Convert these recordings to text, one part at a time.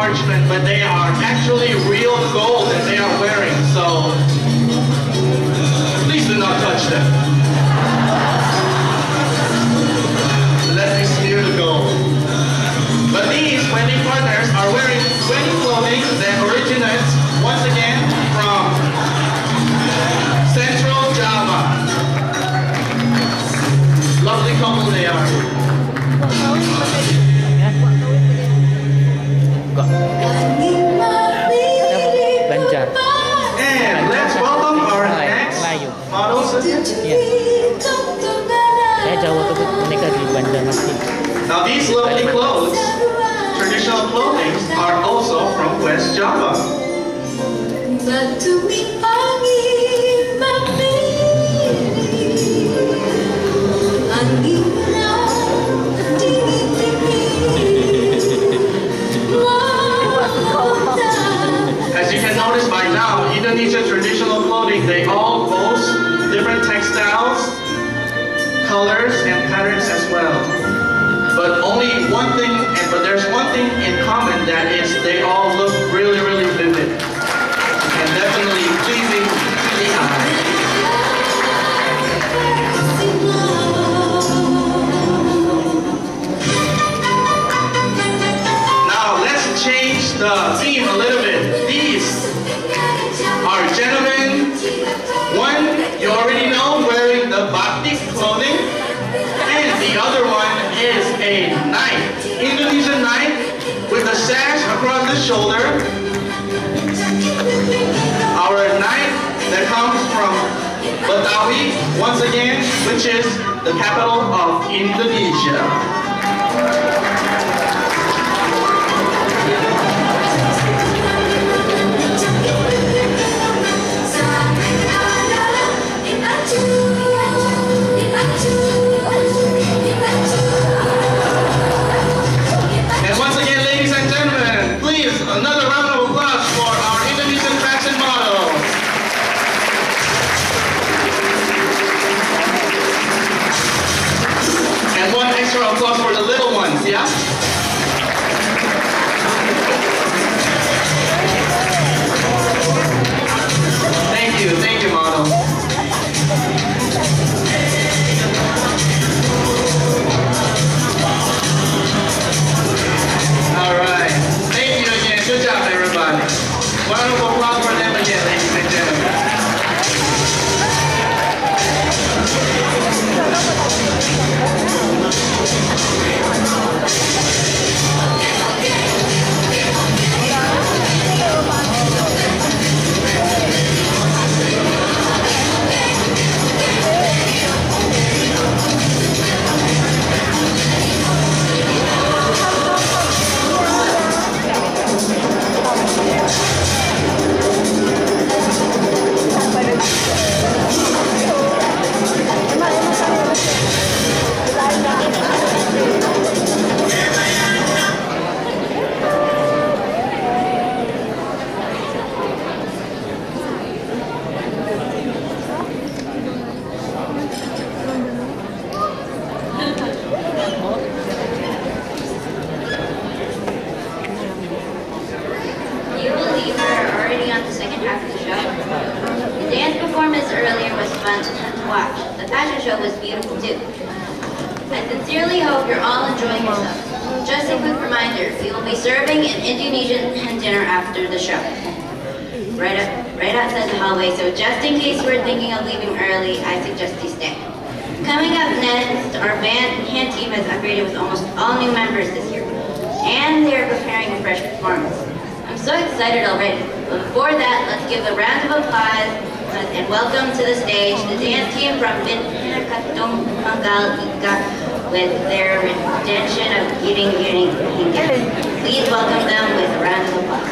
parchment, but they are actually real gold that they are wearing. So please do not touch them. Let me smear the gold. But these wedding partners are wearing wedding clothing that originates once again from Central Java. Lovely couple they are. And let's welcome our next models. Now these lovely clothes, traditional clothing, are also from West Java. As you can notice by now, Indonesian traditional clothing, they all boast different textiles, colors, and patterns as well. But there's one thing in common, that is they all look really, really vivid and definitely pleasing to the eye. Now let's change the theme a little bit. These are gentlemen. One you already know, wearing the batik clothing, and the other one is a knight, Indonesian knight with a sash across the shoulder. Our knight that comes from Betawi, once again, which is the capital of Indonesia. And once again, ladies and gentlemen, please, another round of applause for our Indonesian fashion model. And one extra applause for the little ones, yeah? Thank you, model. All right. Thank you again. Good job, everybody. Round of applause for them again, ladies and gentlemen. So just in case you were thinking of leaving early, I suggest you stay. Coming up next, our band team has upgraded with almost all new members this year, and they're preparing a fresh performance. I'm so excited already. But before that, let's give a round of applause and welcome to the stage the dance team from Binhakatung Manggal Ika with their rendition of Giring Giring Hingga. Please welcome them with a round of applause.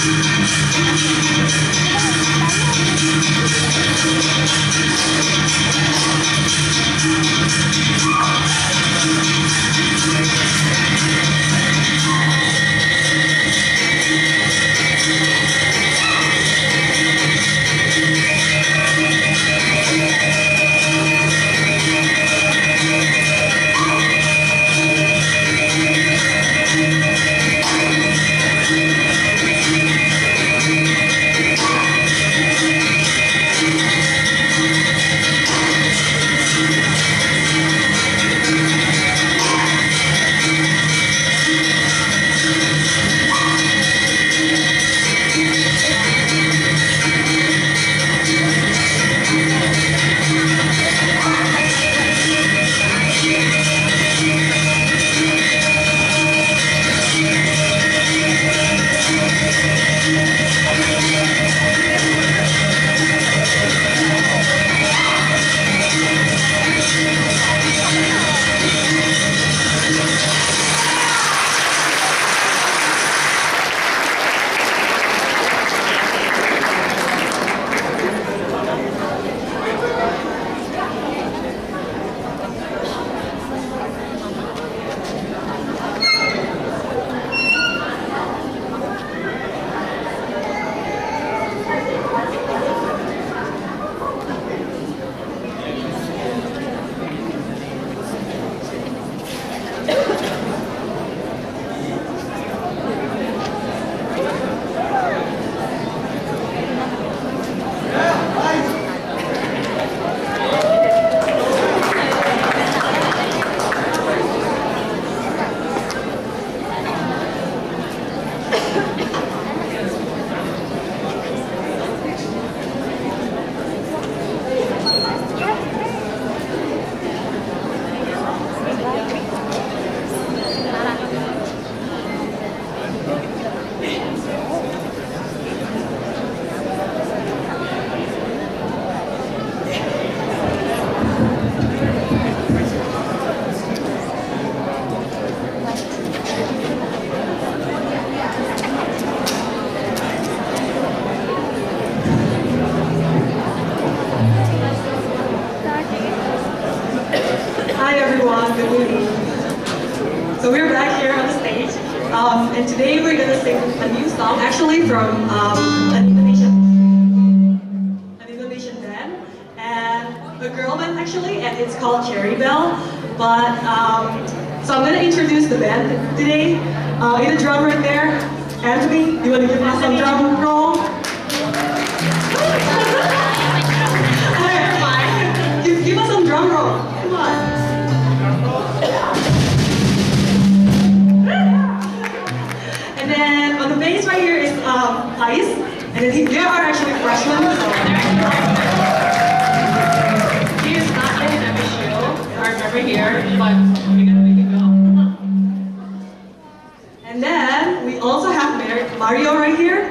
And today we're gonna sing a new song, actually from an Indonesian band, and a girl band actually, and it's called Cherry Bell. But so I'm gonna introduce the band today. In the drum right there, Anthony, you wanna give us some drum roll? Give us some drum roll. Come on. And then on the bass right here is Ice, and then they are actually freshmen. He is not in every show or every year, but we're gonna make it go. And then we also have Mario right here.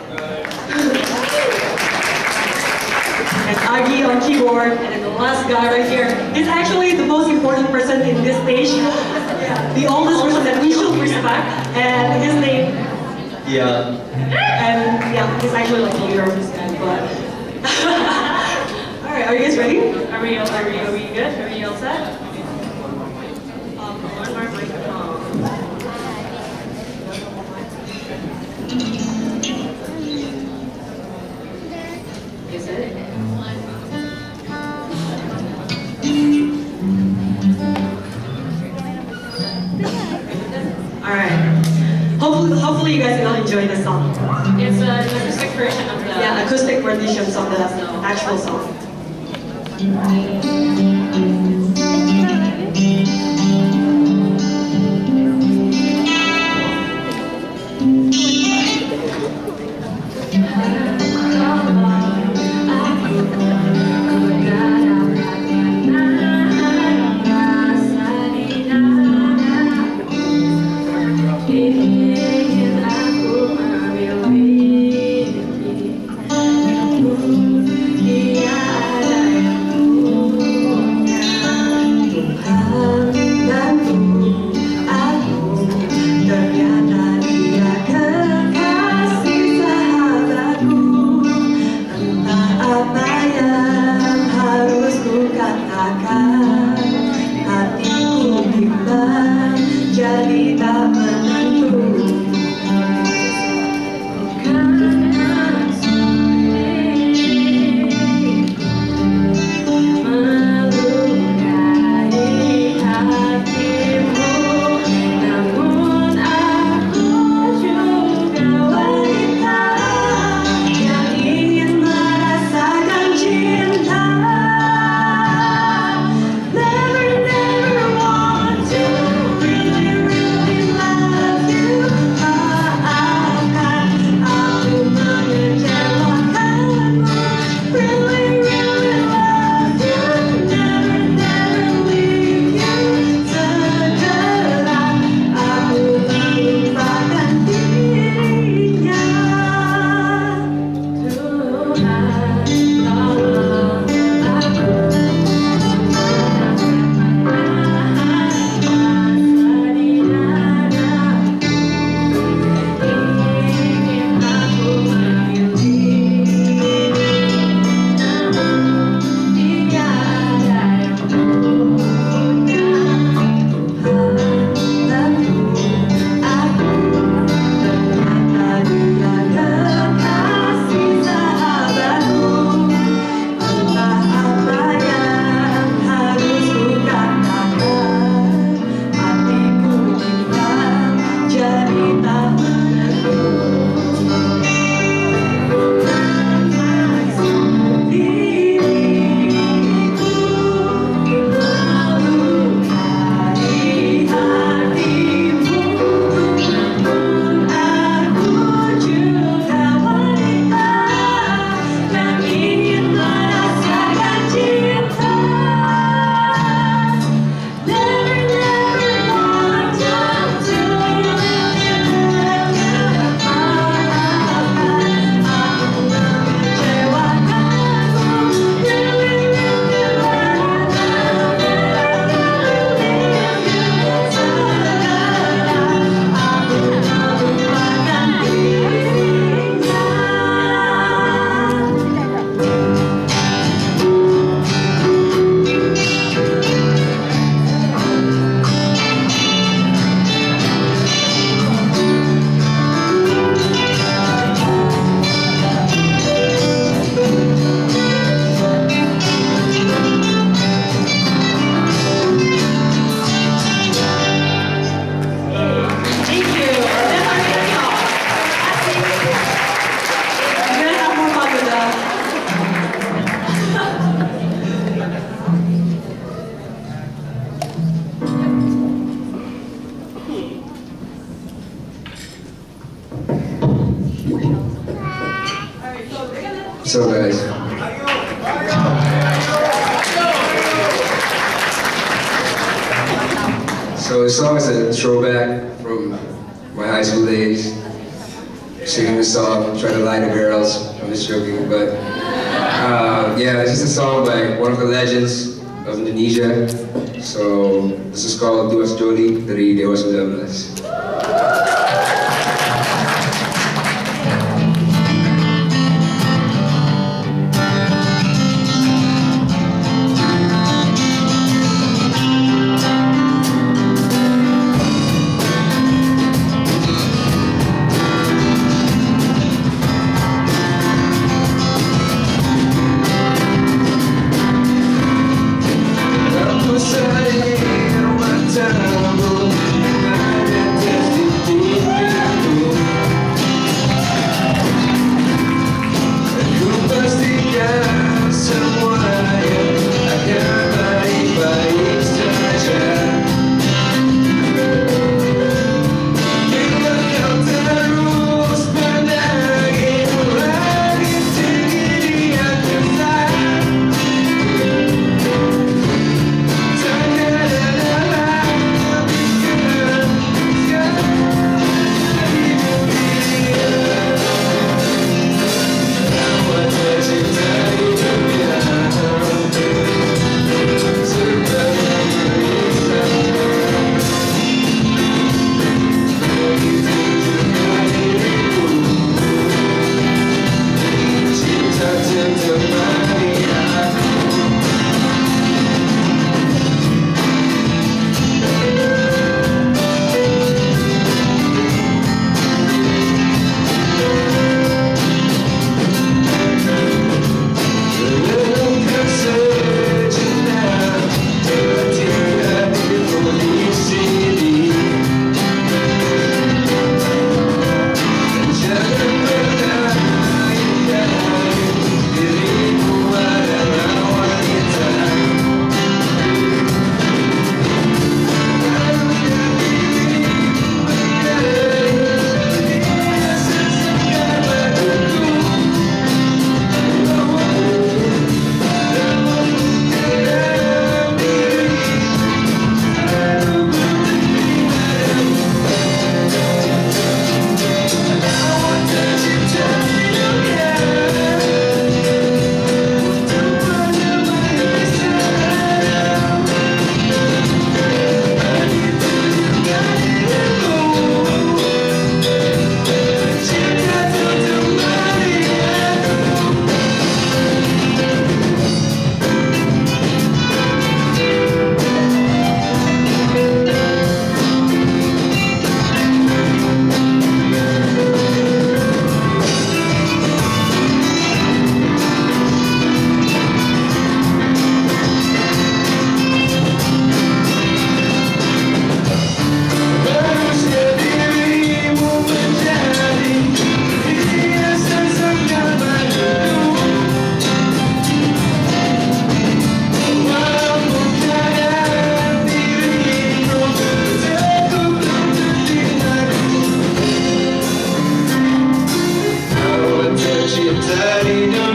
And Agi on keyboard, and then the last guy right here is actually the most important person in this stage. The oldest person that we should respect, and his name. Yeah. And yeah, he's actually like the leader of this band, but. Alright, are you guys ready? Are we good? Are we all set? One more microphone. Is it? Alright. Hopefully you guys will enjoy the song. It's an acoustic version of the... Yeah, acoustic renditions of the actual song. So guys. So the song is a throwback from my high school days. Singing the song, trying to lie to girls. I'm just joking, but yeah, it's just a song by one of the legends of Indonesia. So this is called Duas Joli dari Dewa 19. Daddy, no.